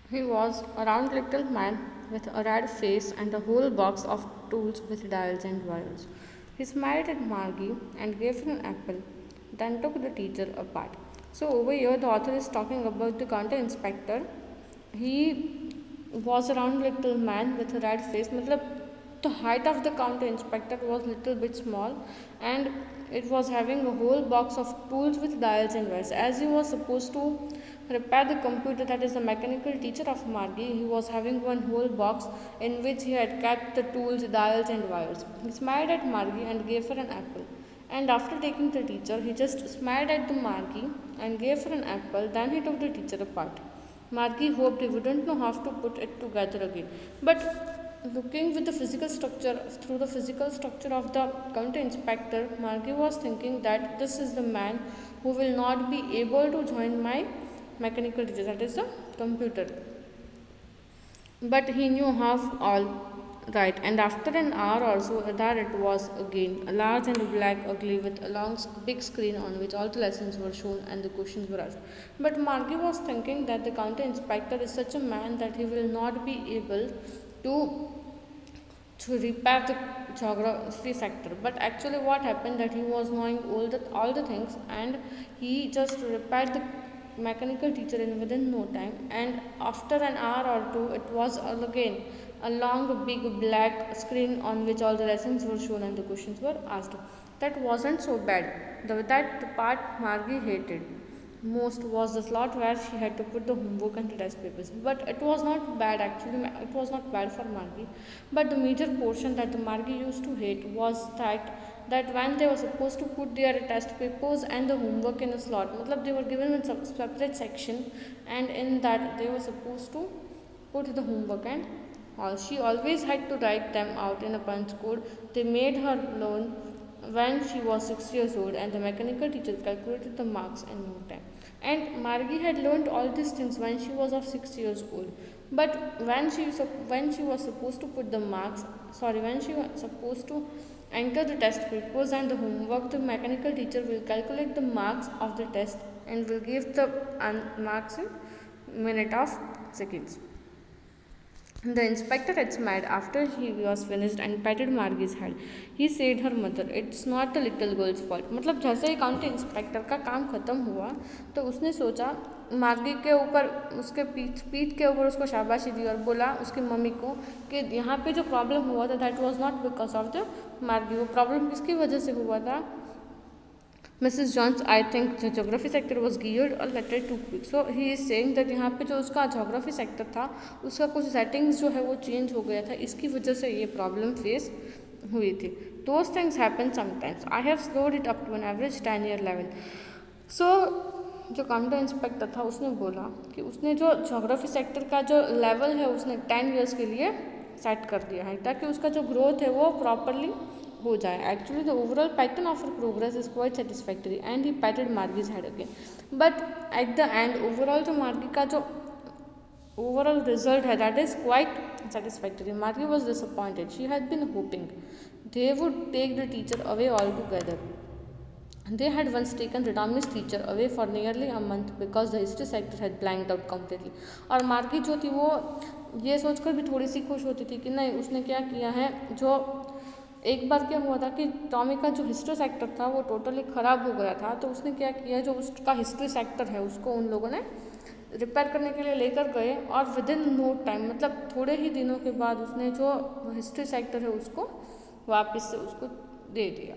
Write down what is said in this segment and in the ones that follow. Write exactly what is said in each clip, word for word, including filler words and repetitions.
He was a round little man with a red face and a whole box of tools with dials and wires. He smiled at Margie and gave her an apple, then took the teacher apart. So, over here, the author is talking about the counter inspector. He was a round little man with a red face. मतलब the height of the counter inspector was little bit small, and it was having a whole box of tools with dials and wires. As he was supposed to repair the computer, that is the mechanical teacher of Margie, he was having one whole box in which he had kept the tools, dials and wires. He smiled at Margie and gave her an apple. And after taking the teacher, he just smiled at the Margie and gave her an apple. Then he took the teacher apart. Margie hoped he wouldn't know how to put it together again. But looking with the physical structure, through the physical structure of the counter inspector, Margie was thinking that this is the man who will not be able to join my mechanical teacher, that is the computer. But he knew half all right, and after an hour or so, there it was again, a large and black ugly with a long big screen on which all the lessons were shown and the questions were asked. But Margie was thinking that the counter inspector is such a man that he will not be able to to repair the geography sector. But actually what happened, that he was knowing all the all the things, and he just repaired the mechanical teacher in within no time. And after an hour or two, it was all again a long big black screen on which all the lessons were shown and the questions were asked. That wasn't so bad. The, that the part Margie hated most was the slot where she had to put the homework and the test papers. But it was not bad actually, it was not bad for Margie. But the major portion that the Margie used to hate was that that when they were supposed to put their test papers and the homework in a slot, matlab they were given in a separate section, and in that they were supposed to put the homework, and all she always had to write them out in a punch code. They made her learn when she was six years old, and the mechanical teacher calculated the marks in no time. And Margie had learned all these things when she was of six years old. But when she when she was supposed to put the marks, sorry, when she was supposed to enter the test papers and the homework, the mechanical teacher will calculate the marks of the test and will give the marks in minute of seconds. The inspector had smiled after he was finished and patted Margie's head. He said her mother, "It's not the little girl's fault." मतलब जैसे ही county inspector का काम खत्म हुआ तो उसने सोचा, मार्गी के ऊपर उसके पीठ पीठ के ऊपर उसको शाबाशी दी और बोला उसकी मम्मी को कि यहाँ पे जो प्रॉब्लम हुआ था that was not because of the Margie, वो प्रॉब्लम किसकी वजह से हुआ था? Missus Jones, I think the geography sector was geared a little too quick. So he is saying that यहाँ पे जो उसका geography sector था उसका कुछ settings जो है वो change हो गया था, इसकी वजह से ये problem face हुई थी. Those things happen sometimes. I have slowed it up to an average ten year level. So जो काउंटर इंस्पेक्टर था उसने बोला कि उसने जो geography sector का जो level है उसने ten years के लिए सेट कर दिया है ताकि उसका जो ग्रोथ है वो प्रॉपरली हो जाए. Actually the overall pattern of her progress is quite satisfactory and he patted Margie's head again. But at the end overall जो मार्गी का जो ओवरऑल रिजल्ट है that is quite satisfactory. Margie was disappointed. She had been hoping they would take the teacher away altogether. They had once taken Ritamis teacher away for nearly a month because the history sector had blanked out completely. और Margie जो थी वो ये सोचकर भी थोड़ी सी खुश होती थी कि नहीं, उसने क्या किया है, जो एक बार क्या हुआ था कि टॉमी का जो हिस्ट्री सेक्टर था वो टोटली ख़राब हो गया था, तो उसने क्या किया, जो उसका हिस्ट्री सेक्टर है उसको उन लोगों ने रिपेयर करने के लिए लेकर गए और विद इन नो टाइम, मतलब थोड़े ही दिनों के बाद उसने जो हिस्ट्री सेक्टर है उसको वापस से उसको दे दिया.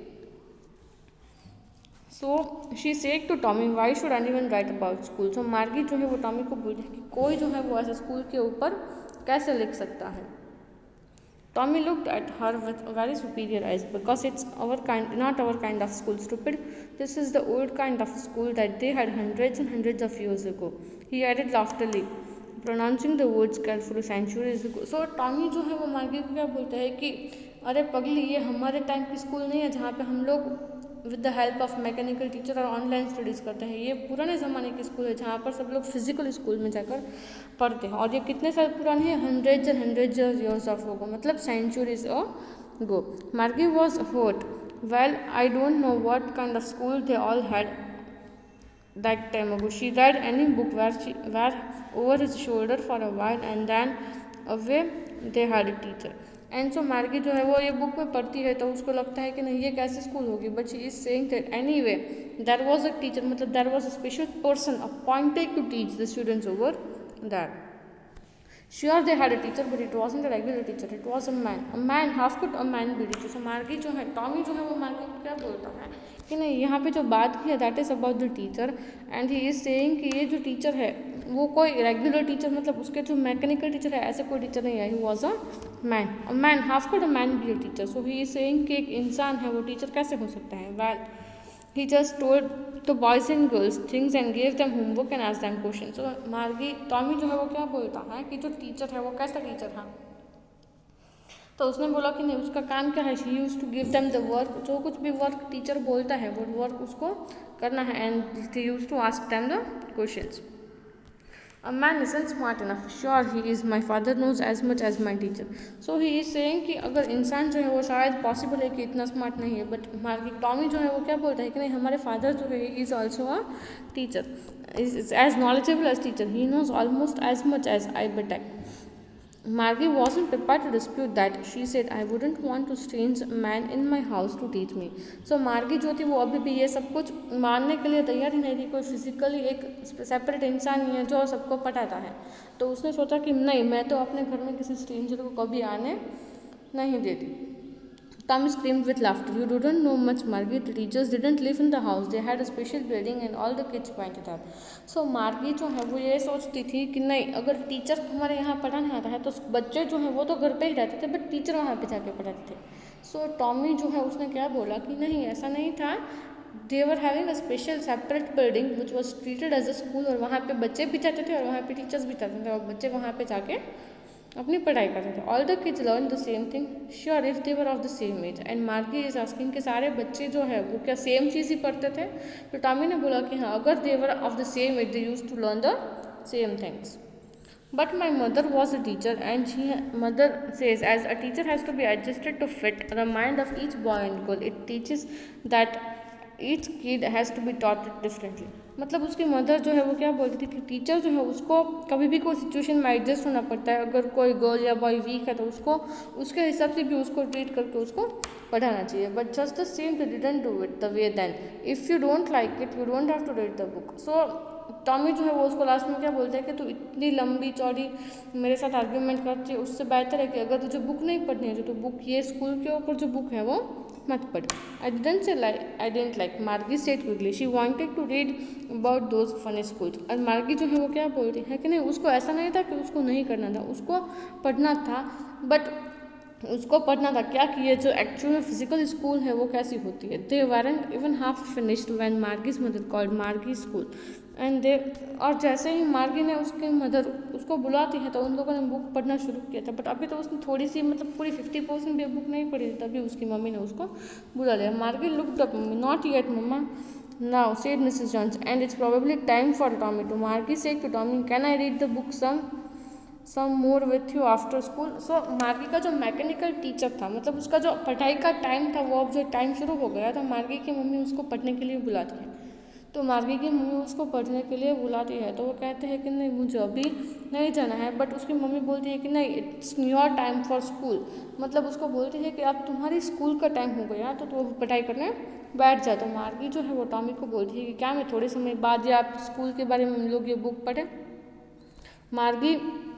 So she said to Tommy, why should anyone write about school. So Margie जो है वो टॉमी को बोलती है कि कोई जो है वो ऐसे स्कूल के ऊपर कैसे लिख सकता है. Tommy looked at her with very superior eyes. Because it's our kind, not our kind of school, stupid. This is the old kind of school that they had hundreds and hundreds of years ago. He added loftily, pronouncing the words carefully, centuries ago. So Tommy जो है वो मार्गी को क्या बोलता है कि अरे पगली, ये हमारे टाइम की स्कूल नहीं है जहाँ पे हम लोग with the help of mechanical teacher और ऑनलाइन स्टडीज़ करते हैं. ये पुराने ज़माने की स्कूल है जहाँ पर सब लोग फिजिकल स्कूल में जाकर पढ़ते हैं. और ये कितने साल पुरानी है? Hundreds and hundreds years of होगा, मतलब centuries ago. Margie was hurt. Well, I don't know what kind of school they all had that time ago. She read any book where she where over his shoulder for a while and then away they had a teacher. And so Margie जो है वो ये book में पढ़ती है तो उसको लगता है कि नहीं ये कैसे स्कूल होगी, but she is saying that anyway there was a teacher, मतलब there was a special person appointed to teach the students over that. Sure, they had a teacher, but it wasn't a regular teacher. It was a man. A man, half could a man be teacher? So मार्गी जो है, Tommy जो है वो मार्गी को क्या बोलता है कि नहीं यहाँ पे जो बात की है that is about the teacher and he is saying कि ये जो टीचर है वो कोई रेगुलर टीचर, मतलब उसके जो मैकेनिकल टीचर है ऐसे कोई टीचर नहीं है। He was a man. A man, how could a man be a teacher? So he is saying कि एक इंसान है वो टीचर कैसे हो सकता है। Well he just told the boys and girls things and gave them homework and asked them questions. so Margie Tommy जो है वो क्या बोलता है कि जो टीचर है वो कैसा टीचर था, तो उसने बोला कि नहीं उसका काम क्या है, she used to give them the work, जो कुछ भी वर्क टीचर बोलता है वो वर्क उसको करना है and they used to ask them the questions. A man isn't smart enough. Sure, he is. My father knows as much as my teacher. So he is saying कि अगर इंसान जो है वो शायद पॉसिबल है कि इतना स्मार्ट नहीं है, बट मार्गी टॉमी जो है वो क्या बोलता है कि नहीं हमारे फादर जो है is also a teacher, is as knowledgeable as teacher, he knows almost as much as I but I. Margie wasn't prepared to dispute that. She said, I wouldn't want a strange man in my house to teach me. So मार्गी जो थी वो अभी भी ये सब कुछ मानने के लिए तैयार ही नहीं थी, कोई फिजिकली एक सेपरेट इंसान ही है जो सबको पढ़ाता है। तो उसने सोचा कि नहीं मैं तो अपने घर में किसी स्ट्रेंजर को कभी आने नहीं देती। Tommy screamed with laughter. You didn't know much, Margie. The teachers didn't live in the house. They had a special building and all the kids went to that. So मार्गी जो है वो ये सोचती थी कि नहीं अगर टीचर हमारे यहाँ पढ़ाने आता है तो बच्चे जो हैं वो तो घर पे ही रहते थे बट टीचर वहाँ पे जाके पढ़ाते थे। सो टॉमी जो है उसने क्या बोला कि नहीं ऐसा नहीं था, they were having a special separate building which was treated as a school, और वहाँ पे बच्चे भी जाते थे और वहाँ पे टीचर्स भी जाते थे और बच्चे वहाँ पे जाके अपनी पढ़ाई करते थे। All the kids learn the same thing, sure if they were of the same age. And Margie is asking कि सारे बच्चे जो है वो क्या सेम चीज़ ही पढ़ते थे, तो टॉमी ने बोला कि हाँ अगर they were of the same age they use to learn the same things. But my mother was a teacher and she mother says as a teacher has to be adjusted to fit the mind of each boy and girl. It teaches that each kid has to be taught differently. मतलब उसकी mother जो है वो क्या बोलती थी कि teacher जो है उसको कभी भी कोई सिचुएशन में एडजस्ट होना पड़ता है, अगर कोई गर्ल या बॉय वीक है तो उसको उसके हिसाब से भी उसको ट्रीट करके उसको पढ़ाना चाहिए। But just the same they didn't do it the way then if you don't like it you don't have to read the book. So Tommy जो है वो उसको लास्ट में क्या बोलता है कि तू इतनी लंबी चौड़ी मेरे साथ आर्ग्यूमेंट करती है, उससे बेहतर है कि अगर तुझे बुक नहीं पढ़नी है तो बुक ये स्कूल के ऊपर जो बुक है वो मत पढ़। I didn't say like I didn't like Margie said quickly she wanted to read about those funny schools. और मार्गी जो है वो क्या बोलती है कि नहीं उसको ऐसा नहीं था कि उसको नहीं करना था, उसको पढ़ना था, बट उसको पढ़ना था क्या कि ये जो एक्चुअल में फिजिकल स्कूल है वो कैसी होती है। They weren't even half finished when Margie's mother called Margie school and they, और जैसे ही मार्गी ने उसकी मदर उसको बुलाती है तो उन लोगों ने बुक पढ़ना शुरू किया था, बट अभी तो उसने थोड़ी सी मतलब पूरी फिफ्टी परसेंट भी बुक नहीं पढ़ी थी, तभी उसकी मम्मी ने उसको बुला लिया। Margie looked up mummy, not yet mamma now said Mrs Jones and it's probably time for Tommy to. Margie said to Tommy can I read the book some some more with you after school. So Margie का जो mechanical teacher था मतलब उसका जो पढ़ाई का time था वो अब जो टाइम शुरू हो गया तो मार्गी की मम्मी उसको पढ़ने के लिए बुलाती है। तो मार्गी की मम्मी उसको पढ़ने के लिए बुलाती है तो वो कहते हैं कि नहीं मुझे अभी नहीं जाना है, बट उसकी मम्मी बोलती है कि नहीं it's your time for school, मतलब उसको बोलती है कि अब तुम्हारी स्कूल का टाइम हो गया तो वो पढ़ाई करने बैठ जाए। तो मार्गी जो है वो टॉमी को बोलती है कि क्या मैं थोड़े समय बाद या आप स्कूल के बारे में हम लोग ये बुक पढ़ें। मार्गी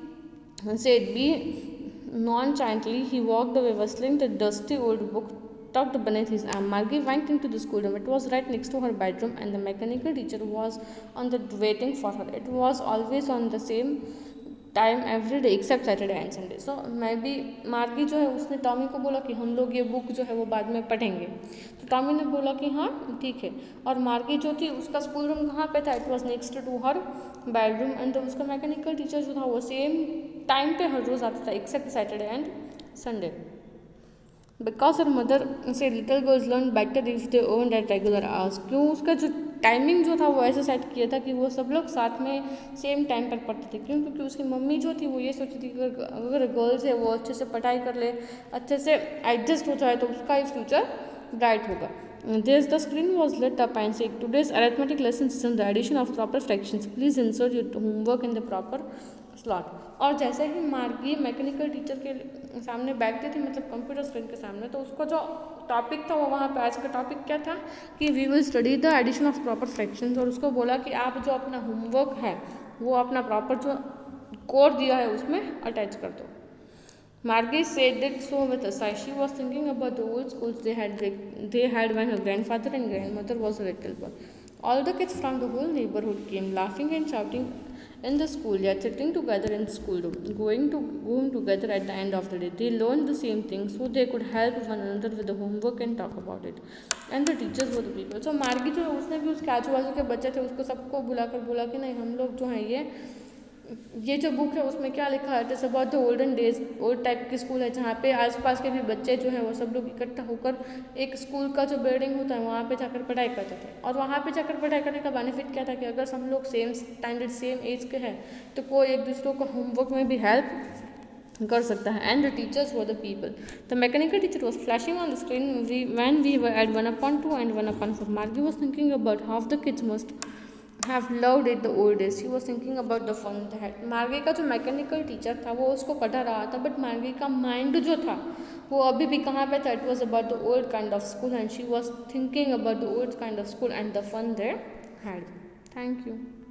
said be nonchalantly he walked away whistling the dusty old book tucked beneath his arm. Margie went into the schoolroom. It was right next to her bedroom and the mechanical teacher was on the waiting for her. It was always on the same time every day except Saturday and Sunday. So मैं भी मार्गी जो है उसने Tommy को बोला कि हम लोग ये बुक जो है वो बाद में पढ़ेंगे, तो टॉमी ने बोला कि हाँ ठीक है। और मार्गी जो थी उसका स्कूल रूम कहाँ पे था, it was next to her bedroom and उसका मैकेनिकल टीचर जो था वो सेम टाइम पे हर रोज़ आता था except Saturday and Sunday. Because her mother said little girls learn better if they earn at regular hours. क्यों उसका जो टाइमिंग जो था वो ऐसे सेट किया था कि वो सब लोग साथ में सेम टाइम पर पढ़ते थे। क्यों? क्योंकि उसकी मम्मी जो थी वो ये सोचती थी कि अगर गर्ल्स है वो अच्छे से पढ़ाई कर ले, अच्छे से एडजस्ट हो जाए तो उसका ही फ्यूचर ब्राइट होगा। This the screen was lit up and said, "Today's arithmetic lesson is on the addition of proper fractions. Please insert your homework in the proper slot." और जैसे ही मार्गी मैकेनिकल टीचर के सामने बैठती थी, मतलब कंप्यूटर स्क्रीन के सामने, तो उसका जो टॉपिक था वो वहाँ पे आज का टॉपिक क्या था कि we will study the addition of proper fractions. और उसको बोला कि आप जो अपना होमवर्क है वो अपना प्रॉपर जो कोड दिया है उसमें अटैच कर दो। Margie said it so with a sigh. She was thinking about the old schools they had they had when her grandfather and grandmother was a little boy. All the kids from the whole neighborhood came, laughing and shouting in the schoolyard, sitting together in the schoolroom, going to going together at the end of the day. They learned the same thing, so they could help one another with the homework and talk about it. And the teachers were the people. So Margie जो उसने भी उसके आजू बाजू के बच्चे थे उसको सबको बुलाकर बोला कि नहीं, हम लोग जो हैं ये ये जो बुक है उसमें क्या लिखा है, it's about the olden days, old type की स्कूल है जहाँ पे आसपास के भी बच्चे जो हैं वो सब लोग इकट्ठा होकर एक स्कूल का जो बिल्डिंग होता है वहाँ पे जाकर पढ़ाई करते थे। और वहाँ पे जाकर पढ़ाई करने का बेनिफिट क्या था कि अगर हम लोग सेम स्टैंडर्ड सेम एज के हैं तो कोई एक दूसरे को होमवर्क में भी हेल्प कर सकता है। And the teachers were the people. The mechanical teacher was flashing on the screen when we were at one upon two and one upon four. Margie was thinking about how the kids must have loved it the old days. She was thinking about the fun they had. मार्गी का जो mechanical teacher था वो उसको पढ़ा रहा था, but मार्गी का माइंड जो था वो अभी भी कहाँ पे था, it was about the old kind of school and she was thinking about the old kind of school and the fun they had. Thank you.